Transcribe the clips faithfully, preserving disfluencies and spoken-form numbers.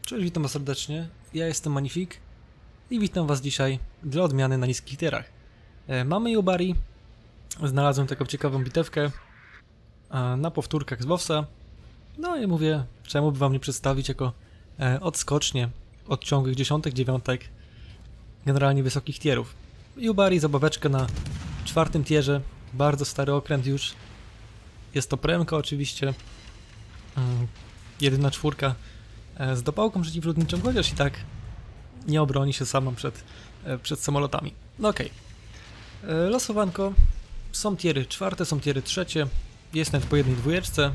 Cześć, witam was serdecznie, ja jestem Manifik i witam was dzisiaj dla odmiany na niskich tierach. E, mamy Yubari, znalazłem taką ciekawą bitewkę e, na powtórkach z WoWsa. No i mówię, czemu by wam nie przedstawić jako e, odskocznie od ciągłych dziesiątek, dziewiątek, generalnie wysokich tierów. Yubari, zabaweczka na czwartym tierze, bardzo stary okręt już. Jest to premka oczywiście, mm, jedyna czwórka z dopałką przeciwlotniczą, chociaż i tak nie obroni się sama przed, przed samolotami. No okej. Okay. Losowanko. Są tiery czwarte, są tiery trzecie. Jest nawet po jednej dwójeczce.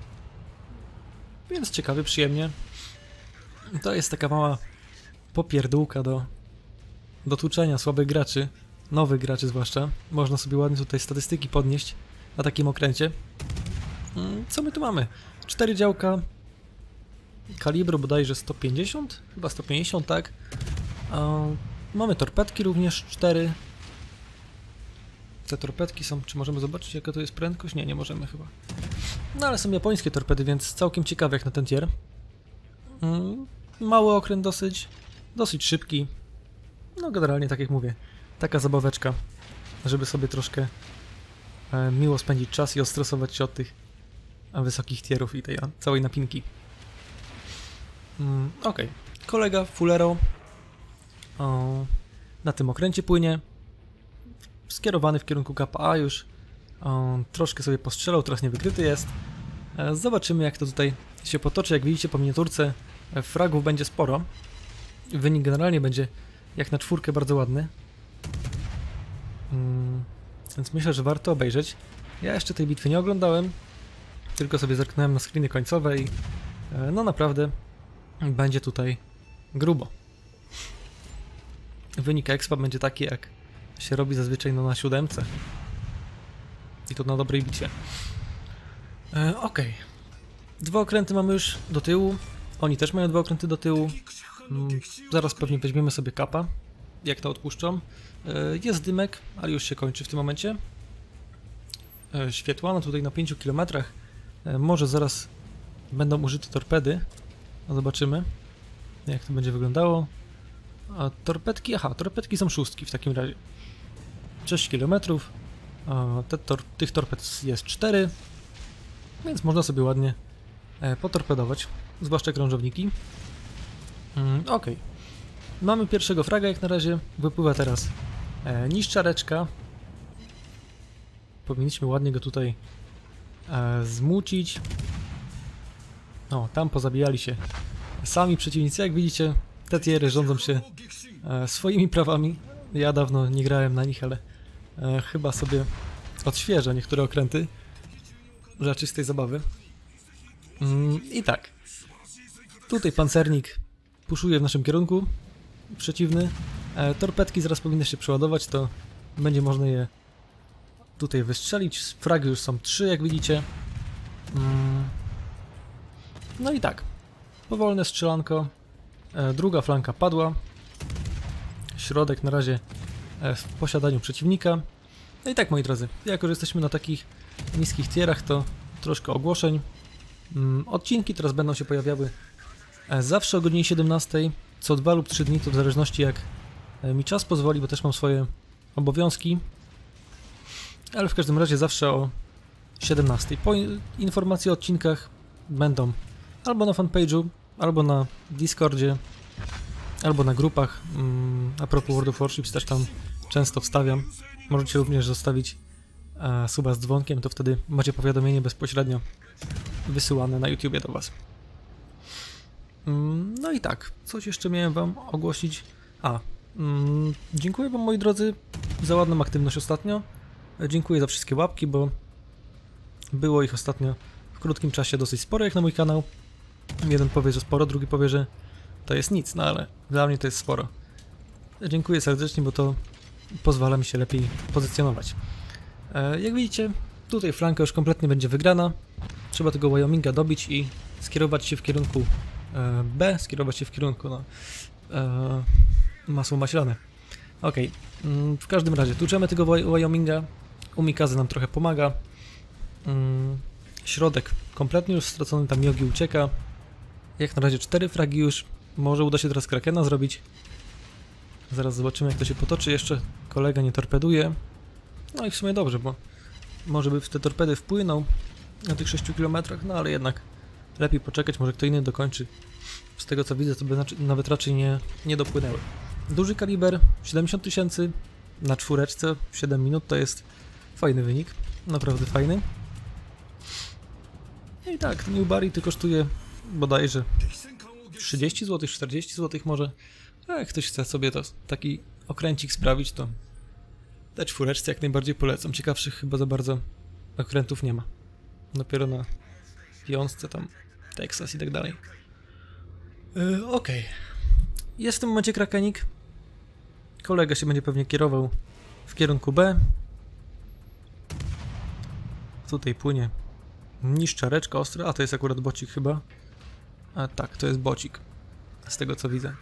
Więc ciekawie, przyjemnie. To jest taka mała popierdółka do, do tłuczenia słabych graczy. Nowych graczy zwłaszcza. Można sobie ładnie tutaj statystyki podnieść na takim okręcie. Co my tu mamy? Cztery działka. Kalibru bodajże sto pięćdziesiąt? Chyba sto pięćdziesiąt, tak. Um, mamy torpedki również, cztery. Te torpedki są, czy możemy zobaczyć jaka to jest prędkość? Nie, nie możemy chyba. No ale są japońskie torpedy, więc całkiem ciekawe jak na ten tier. Um, mały okręt dosyć, dosyć szybki. No generalnie tak jak mówię, taka zabaweczka, żeby sobie troszkę e, miło spędzić czas i odstresować się od tych e, wysokich tierów i tej a, całej napinki. Mm, ok, kolega Fulero o, na tym okręcie płynie, skierowany w kierunku kapa A już, o, troszkę sobie postrzelał, teraz niewykryty jest. E, zobaczymy jak to tutaj się potoczy. Jak widzicie po miniaturce e, fragów będzie sporo, wynik generalnie będzie jak na czwórkę bardzo ładny, mm, więc myślę, że warto obejrzeć. Ja jeszcze tej bitwy nie oglądałem, tylko sobie zerknąłem na screeny końcowe i e, no naprawdę będzie tutaj grubo. Wynik expa będzie taki jak się robi zazwyczaj no, na siódemce. I to na dobrej bicie. E, ok. Dwa okręty mamy już do tyłu. Oni też mają dwa okręty do tyłu. Mm, zaraz pewnie weźmiemy sobie kapa. Jak to odpuszczą. E, jest dymek, ale już się kończy w tym momencie. E, świetłana tutaj na pięciu kilometrach. E, może zaraz będą użyte torpedy. No zobaczymy, jak to będzie wyglądało. A torpedki, aha, torpedki są szóstki w takim razie. sześć kilometrów. Te tor tych torped jest cztery, więc można sobie ładnie e, potorpedować, zwłaszcza krążowniki. Mm, ok. Mamy pierwszego fraga jak na razie. Wypływa teraz e, niszczareczka. Powinniśmy ładnie go tutaj e, zmucić. O, tam pozabijali się sami przeciwnicy. Jak widzicie, te tiery rządzą się e, swoimi prawami. Ja dawno nie grałem na nich, ale e, chyba sobie odświeżę niektóre okręty dla czystej zabawy. Mm, I tak. Tutaj pancernik puszuje w naszym kierunku przeciwny. E, torpedki zaraz powinny się przeładować, to będzie można je tutaj wystrzelić. Fragi już są trzy, jak widzicie. Mm. No i tak, powolne strzelanko, e, druga flanka padła, środek na razie e, w posiadaniu przeciwnika. No i tak moi drodzy, jako że jesteśmy na takich niskich tierach, to troszkę ogłoszeń. Mm, odcinki teraz będą się pojawiały e, zawsze o godzinie siedemnastej, co dwa lub trzy dni, to w zależności jak e, mi czas pozwoli, bo też mam swoje obowiązki. Ale w każdym razie zawsze o siedemnastej. Po informacje o odcinkach będą albo na fanpage'u, albo na Discordzie, albo na grupach. Mm, a propos World of Warships też tam często wstawiam. Możecie również zostawić e, suba z dzwonkiem, to wtedy macie powiadomienie bezpośrednio wysyłane na YouTubie do was. Mm, no i tak, coś jeszcze miałem wam ogłosić. A, mm, dziękuję wam moi drodzy za ładną aktywność ostatnio. E, dziękuję za wszystkie łapki, bo było ich ostatnio w krótkim czasie dosyć sporo jak na mój kanał. Jeden powie, że sporo, drugi powie, że to jest nic, no ale dla mnie to jest sporo. Dziękuję serdecznie, bo to pozwala mi się lepiej pozycjonować. E, jak widzicie, tutaj flanka już kompletnie będzie wygrana. Trzeba tego Wyominga dobić i skierować się w kierunku e, B, skierować się w kierunku no, e, masło maślane. Ok, mm, w każdym razie tłuczemy tego Wyominga. Umikaze nam trochę pomaga. Mm, środek kompletnie już stracony, tam Yogi ucieka. Jak na razie cztery fragi już Może uda się teraz Krakena zrobić. Zaraz zobaczymy, jak to się potoczy. Jeszcze kolega nie torpeduje. No i w sumie dobrze, bo może by w te torpedy wpłynął na tych sześciu kilometrach, no ale jednak lepiej poczekać, może kto inny dokończy. Z tego co widzę, to by nawet raczej nie, nie dopłynęły. Duży kaliber, siedemdziesiąt tysięcy na czwóreczce, siedem minut to jest fajny wynik, naprawdę fajny. I tak, ten Ubarity kosztuje bodajże trzydzieści złotych, czterdzieści złotych może. Jak ktoś chce sobie to, taki okręcik sprawić, to te czwóreczce jak najbardziej polecam. Ciekawszych chyba za bardzo okrętów nie ma. Dopiero na piątce tam Texas i tak dalej. Yy, Okej. Okay. Jest w tym momencie Krakenik. Kolega się będzie pewnie kierował w kierunku B. Tutaj płynie niszczareczka ostra. A to jest akurat bocik chyba. A tak, to jest bocik. Z tego co widzę.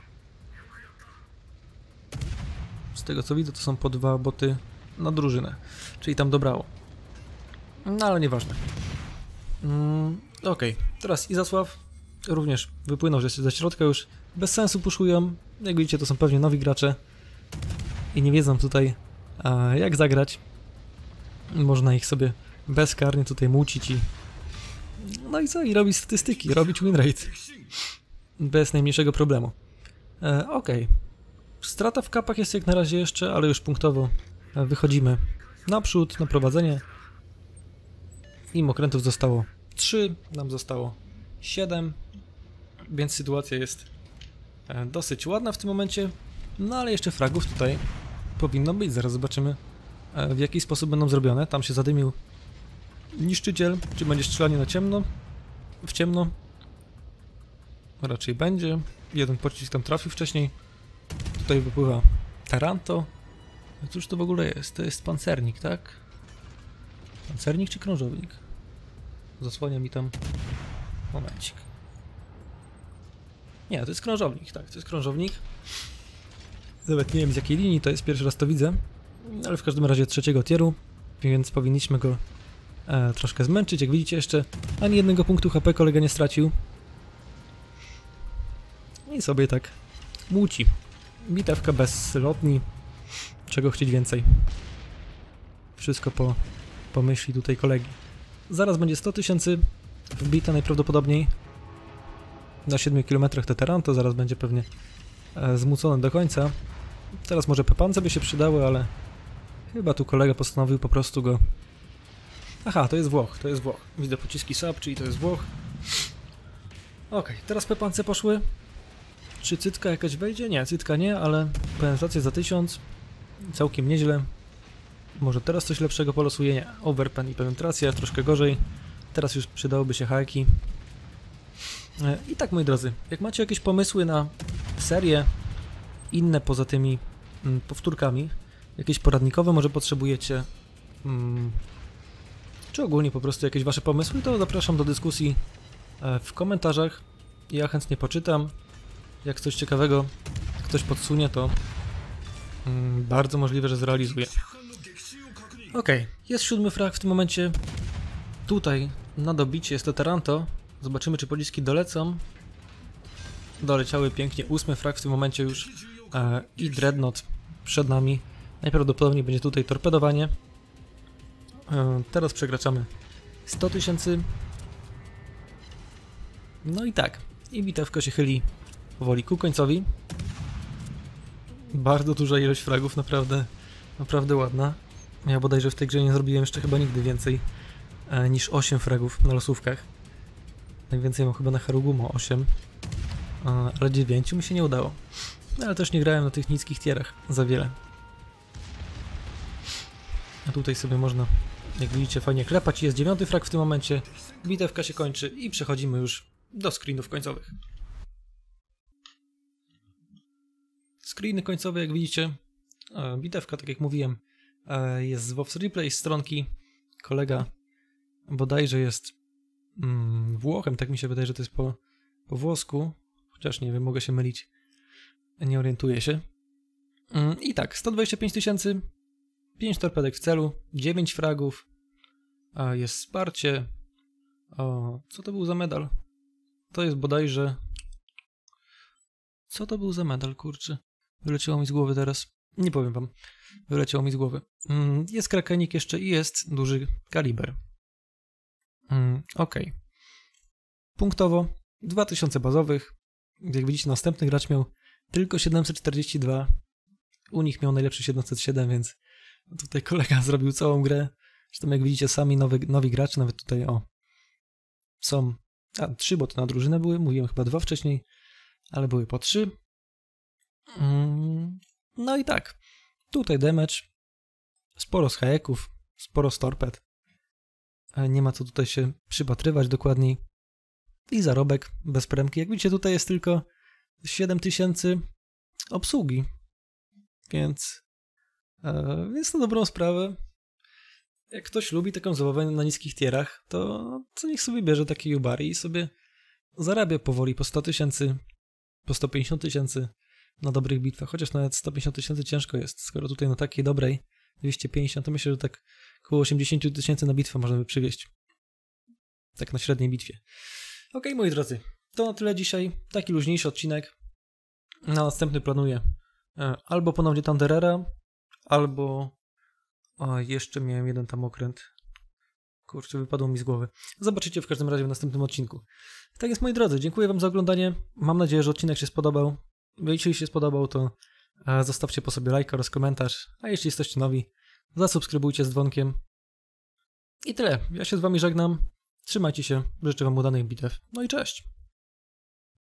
Z tego co widzę, to są po dwa boty na drużynę. Czyli tam dobrało. No ale nieważne. Mm, Okej, okay. Teraz Izasław również wypłynął że ze środka, już bez sensu puszują. Jak widzicie, to są pewnie nowi gracze i nie wiedzą tutaj a, jak zagrać. Można ich sobie bezkarnie tutaj mucić i no i co? I robić statystyki, robić winrate. Bez najmniejszego problemu. E, Okej. Okay. Strata w kapach jest jak na razie jeszcze, ale już punktowo wychodzimy naprzód, na prowadzenie. Im okrętów zostało trzy, nam zostało siedem, więc sytuacja jest dosyć ładna w tym momencie. No ale jeszcze fragów tutaj powinno być, zaraz zobaczymy w jaki sposób będą zrobione. Tam się zadymił niszczyciel, czy będzie strzelanie na ciemno? W ciemno? Raczej będzie. Jeden pocisk tam trafił wcześniej. Tutaj wypływa Taranto. Cóż to w ogóle jest? To jest pancernik, tak? Pancernik czy krążownik? Zasłania mi tam... Momencik. Nie, to jest krążownik, tak, to jest krążownik. Nawet nie wiem z jakiej linii to jest, pierwszy raz to widzę. Ale w każdym razie trzeciego tieru, więc powinniśmy go e, troszkę zmęczyć. Jak widzicie, jeszcze ani jednego punktu H P kolega nie stracił. I sobie tak muci. Bitewka bez lotni. Czego chcieć więcej. Wszystko po, po myśli tutaj kolegi. Zaraz będzie sto tysięcy wbite najprawdopodobniej. Na siedmiu kilometrach te Taranto, zaraz będzie pewnie e, zmucone do końca. Teraz może pepance by się przydały, ale chyba tu kolega postanowił po prostu go... Aha, to jest Włoch, to jest Włoch. Widzę pociski sub, czyli to jest Włoch. Okej, okay, teraz pepance poszły. Czy cytka jakaś wejdzie? Nie, cytka nie, ale penetracja za tysiąc. Całkiem nieźle. Może teraz coś lepszego polosuje? Nie. Overpen i penetracja, troszkę gorzej. Teraz już przydałoby się haki. I tak, moi drodzy, jak macie jakieś pomysły na serię inne poza tymi mm, powtórkami, jakieś poradnikowe może potrzebujecie, mm, czy ogólnie po prostu jakieś wasze pomysły, to zapraszam do dyskusji e, w komentarzach. Ja chętnie poczytam. Jak coś ciekawego ktoś podsunie, to mm, bardzo możliwe, że zrealizuję. Ok, jest siódmy frag w tym momencie. Tutaj na dobicie jest to Taranto. Zobaczymy, czy pociski dolecą. Doleciały pięknie. Ósmy frag w tym momencie już. E, I Dreadnought przed nami. Najprawdopodobniej będzie tutaj torpedowanie. E, teraz przekraczamy sto tysięcy. No i tak. I bitewka się chyli powoli ku końcowi. Bardzo duża ilość fragów, naprawdę, naprawdę ładna. Ja bodajże w tej grze nie zrobiłem jeszcze chyba nigdy więcej e, niż osiem fragów na losówkach. Najwięcej mam chyba na Harugumo osiem, ale dziewięć mi się nie udało. No, ale też nie grałem na tych niskich tierach za wiele. A tutaj sobie można, jak widzicie, fajnie klepać. Jest dziewiąty frag w tym momencie. Bitewka się kończy i przechodzimy już do screenów końcowych. Screeny końcowe, jak widzicie. Bitewka, tak jak mówiłem, jest z WoW's Replay, z stronki. Kolega bodajże jest mm, Włochem, tak mi się wydaje, że to jest po, po włosku. Chociaż nie wiem, mogę się mylić. Nie orientuję się. Mm, I tak, sto dwadzieścia pięć tysięcy, pięć torpedek w celu, dziewięć fragów, a jest wsparcie. O, co to był za medal? To jest bodajże Co to był za medal, kurczę? Wyleciało mi z głowy teraz. Nie powiem wam. Wyleciało mi z głowy. Mm, jest krakenik jeszcze i jest duży kaliber. Mm, ok. Punktowo dwa tysiące bazowych. Jak widzicie, następny gracz miał tylko siedemset czterdzieści dwa. U nich miał najlepszy siedemset siedem, więc tutaj kolega zrobił całą grę. Zresztą jak widzicie, sami nowy, nowi gracze, nawet tutaj o, są, a trzy, bo to na drużynę były, mówiłem chyba dwa wcześniej, ale były po trzy. Mm, no i tak, tutaj damage, sporo z hajeków, sporo z torped. Nie ma co tutaj się przypatrywać dokładniej. I zarobek bez premki. Jak widzicie, tutaj jest tylko siedem tysięcy obsługi, więc e, jest to dobrą sprawę. Jak ktoś lubi taką zabawę na niskich tierach, to, to niech sobie bierze taki Yubari i sobie zarabia powoli po sto tysięcy, po sto pięćdziesiąt tysięcy na dobrych bitwach, chociaż nawet sto pięćdziesiąt tysięcy ciężko jest, skoro tutaj na takiej dobrej dwieście pięćdziesiąt, to myślę, że tak około osiemdziesiąt tysięcy na bitwę można by przywieźć. Tak na średniej bitwie. Ok, moi drodzy, to na tyle dzisiaj. Taki luźniejszy odcinek. Na następny planuję albo ponownie Thunderera, albo o, jeszcze miałem jeden tam okręt. Kurczę, wypadło mi z głowy. Zobaczycie w każdym razie w następnym odcinku. Tak jest, moi drodzy, dziękuję wam za oglądanie. Mam nadzieję, że odcinek się spodobał. Jeśli się spodobał, to zostawcie po sobie lajka oraz komentarz. A jeśli jesteście nowi, zasubskrybujcie z dzwonkiem. I tyle. Ja się z wami żegnam. Trzymajcie się. Życzę wam udanych bitew. No i cześć.